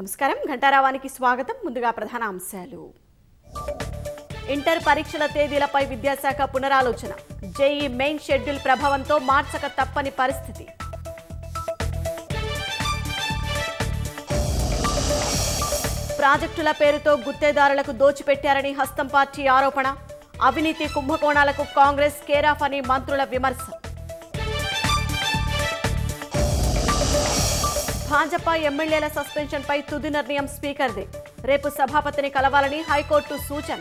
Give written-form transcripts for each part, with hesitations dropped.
నమస్కారం ఘంటారావానికి స్వాగతం. ముందుగా ప్రధాన అంశాలు. ఇంటర్ పరీక్షల తేదీలపై విద్యాశాఖ పునరాలోచన. జేఈ మెయిన్ షెడ్యూల్ ప్రభావంతో మార్చక తప్పని పరిస్థితి. ప్రాజెక్టుల పేరుతో గుత్తేదారులకు దోచిపెట్టారని హస్తం పార్టీ ఆరోపణ. అవినీతి కుంభకోణాలకు కాంగ్రెస్ కేరాఫ్ అని మంత్రుల విమర్శ. భాజపా ఎమ్మెల్యేల సస్పెన్షన్పై తుది నిర్ణయం స్పీకర్దే. రేపు సభాపతిని కలవాలని హైకోర్టు సూచన.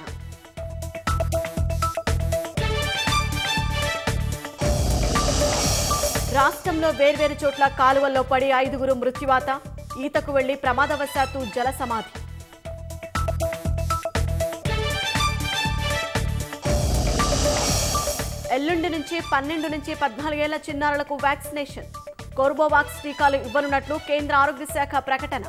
రాష్ట్రంలో వేర్వేరు చోట్ల కాలువల్లో పడి 5గురు మృత్యువాత. ఈతకు వెళ్లి ప్రమాదవశాత్తు జల సమాధి. ఎల్లుండి నుంచి 12 నుంచి 14 ఏళ్ల చిన్నారులకు వ్యాక్సినేషన్. కోర్బోవాక్స్ టీకాలు ఇవ్వనున్నట్లు కేంద్ర ఆరోగ్య శాఖ ప్రకటన.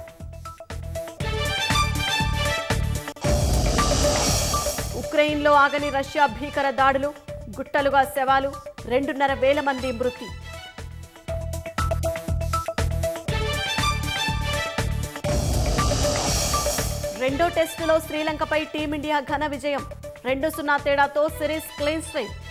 ఉక్రెయిన్లో ఆగని రష్యా భీకర దాడులు. గుట్టలుగా శవాలు. 2,500 మంది మృతి. రెండో టెస్టులో శ్రీలంకపై టీమిండియా ఘన విజయం. 2-0 తేడాతో సిరీస్ క్లీన్ స్వీప్.